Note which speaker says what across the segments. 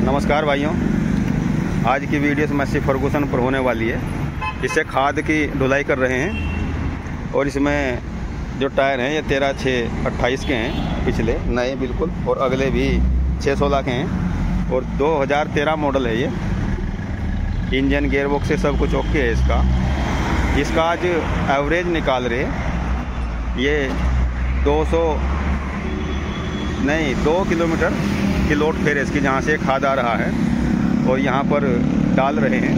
Speaker 1: नमस्कार भाइयों, आज की वीडियो से मैसी फर्गूसन पर होने वाली है। इससे खाद की ढुलाई कर रहे हैं और इसमें जो टायर हैं ये 13/6/28 के हैं, पिछले नए बिल्कुल, और अगले भी 6-16 के हैं और 2013 मॉडल है ये। इंजन गियरबॉक्स से सब कुछ ओके है इसका आज एवरेज निकाल रहे ये 2 किलोमीटर की लोड फेर है इसकी, जहाँ से खाद आ रहा है और यहाँ पर डाल रहे हैं।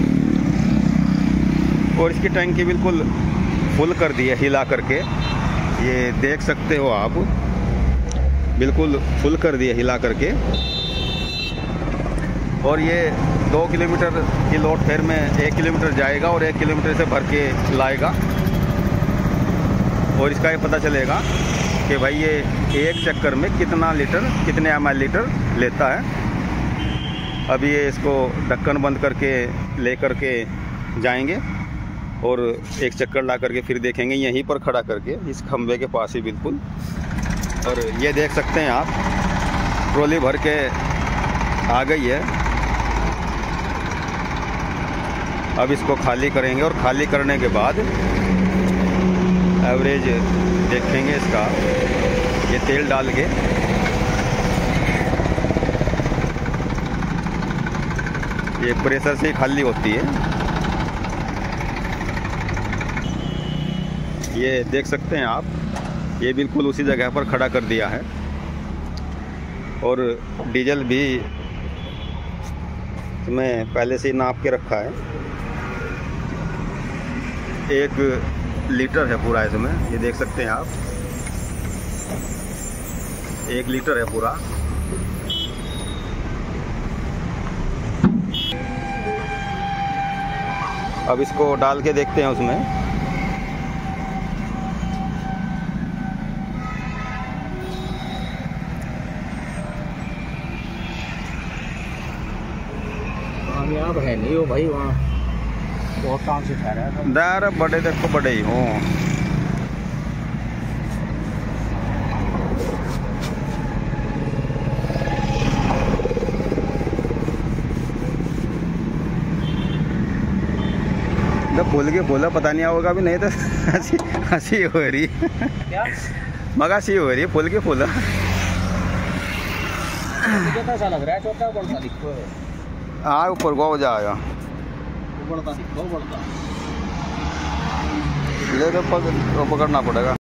Speaker 1: और इसकी टैंकी बिल्कुल फुल कर दी है हिला करके, ये देख सकते हो आप, बिल्कुल फुल कर दी है हिला करके। और ये 2 किलोमीटर की लोड फेर में 1 किलोमीटर जाएगा और 1 किलोमीटर से भर के लाएगा। और इसका ये पता चलेगा कि भाई ये एक चक्कर में कितने ml लीटर लेता है। अभी ये इसको ढक्कन बंद करके ले करके जाएंगे और एक चक्कर ला करके फिर देखेंगे यहीं पर खड़ा करके इस खंबे के पास ही बिल्कुल। और ये देख सकते हैं आप, ट्रॉली भर के आ गई है। अब इसको खाली करेंगे और खाली करने के बाद एवरेज देखेंगे इसका। ये तेल डाल के ये प्रेशर से खाली होती है, ये देख सकते हैं आप, ये बिल्कुल उसी जगह पर खड़ा कर दिया है। और डीजल भी इसमें पहले से ही नाप के रखा है, 1 लीटर है पूरा इसमें, ये देख सकते हैं आप, 1 लीटर है पूरा। अब इसको डाल के देखते हैं उसमें।
Speaker 2: कामयाब है नहीं हो भाई, वहाँ बहुत काम से ठहरा है।
Speaker 1: दार बड़े देखो बड़े ही हों। जब बोल के बोला पता नहीं होगा भी, नहीं तो हंसी हो रही
Speaker 2: क्या
Speaker 1: मगा सी हो रही फुल के फूला।
Speaker 2: मुझे तो ऐसा लग रहा है छोटा बड़ा दिखो है।
Speaker 1: हाँ ऊपर को जाएगा,
Speaker 2: बड़ा दिखो बड़ा
Speaker 1: ले तो पकड़ना पड़ेगा।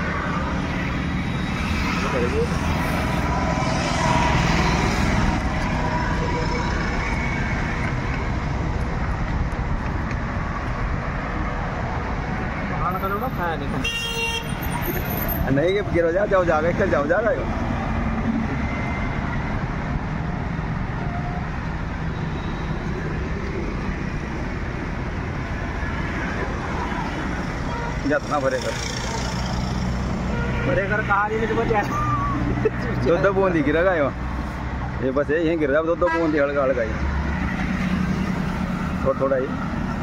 Speaker 1: नहीं कि गिरो जाओ जाएगा, कल जाओ जाएगा। जितना भरेगा
Speaker 2: कहा
Speaker 1: दो बूंदी गिरेगा ये बस यहीं गिर रहा, 2 बूंदी हल्का हल्का ही, थोड़ा ही।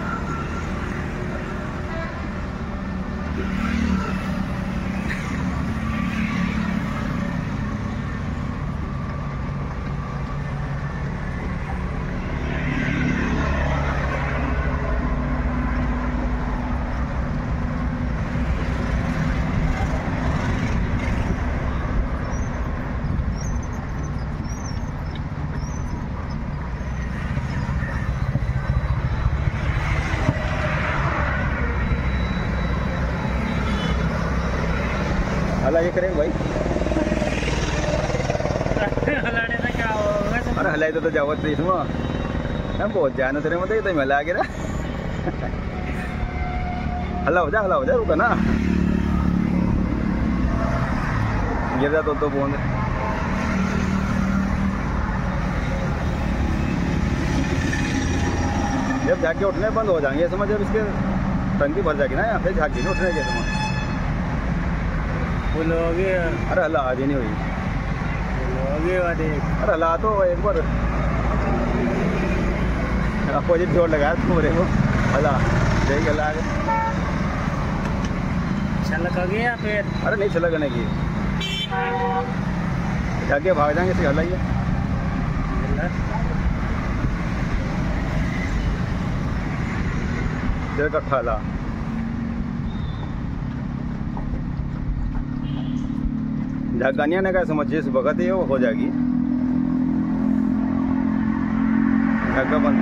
Speaker 1: हला ये करेंगे भाई,
Speaker 2: हलाने से क्या होगा?
Speaker 1: अरे हलाई तो जावत रही इसमें हम बहुत जाना तेरे मत तो मिला गिरा। हला हो जा रुका ना, गिर जा 2 बूंद। जब झाँकी उठने बंद हो जाएंगे समझ, जब इसके टंकी भर जाएगी ना यहाँ पे झाँकी नहीं उठने के समझ। अरे हला आगे नहीं हुई, अरे हला तो एक बार अपोजिट जोड़ लगाया पूरे को, हला यही हला आगे
Speaker 2: छलक गया फिर।
Speaker 1: अरे नहीं छलकने की, जाके भाग जाएंगे, इसे हलाइए। 1.5 कट्ठा ला झागानिया ने कहा समझ जिस भगत है वो हो जाएगी। झागा बंद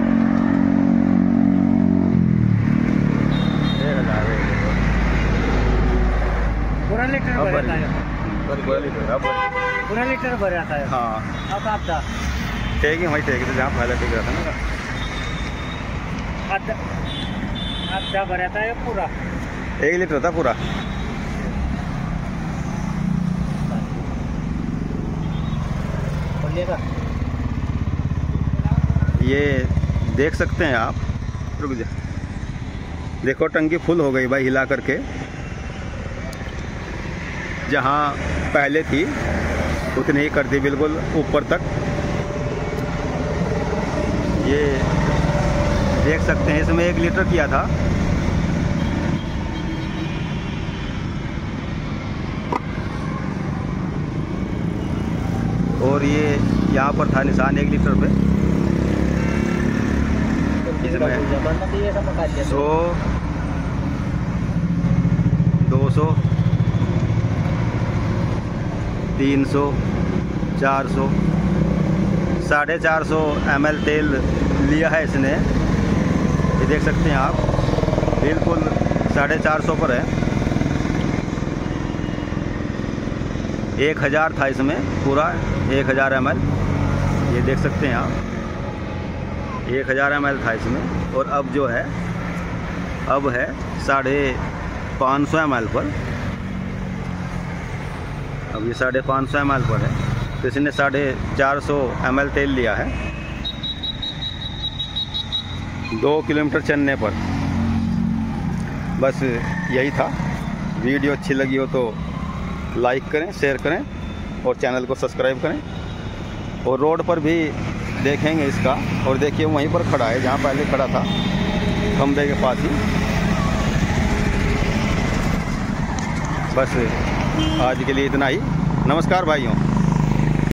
Speaker 2: पूरा लीटर भर आता है।
Speaker 1: पूरा
Speaker 2: लीटर भर आता है।
Speaker 1: हाँ
Speaker 2: अब आपका
Speaker 1: ठीक है वही ठीक है, तो जहाँ पहले ठीक रहता ना
Speaker 2: आधा भर आता है पूरा।
Speaker 1: 1 लीटर था पूरा। ये देख सकते हैं आप, रुक जा, देखो टंकी फुल हो गई भाई हिला करके। जहाँ पहले थी उतनी ही कर दी बिल्कुल ऊपर तक। ये देख सकते हैं इसमें 1 लीटर किया था। और ये यहाँ पर था निशान 1 लीटर पे। इसमें 100, 200, 300, 400, 450 ml तेल लिया है इसने। ये देख सकते हैं आप, बिल्कुल 450 पर है। 1000 था इसमें पूरा, 1000 ml। ये देख सकते हैं आप, 1000 ml था इसमें। और अब जो है अब है 550 ml पर। अब ये 550 ml पर है, तो इसने 450 ml तेल लिया है 2 किलोमीटर चलने पर। बस यही था। वीडियो अच्छी लगी हो तो लाइक करें, शेयर करें और चैनल को सब्सक्राइब करें। और रोड पर भी देखेंगे इसका, और देखिए वहीं पर खड़ा है जहाँ पहले खड़ा था, खंबे के पास ही। बस आज के लिए इतना ही। नमस्कार भाइयों।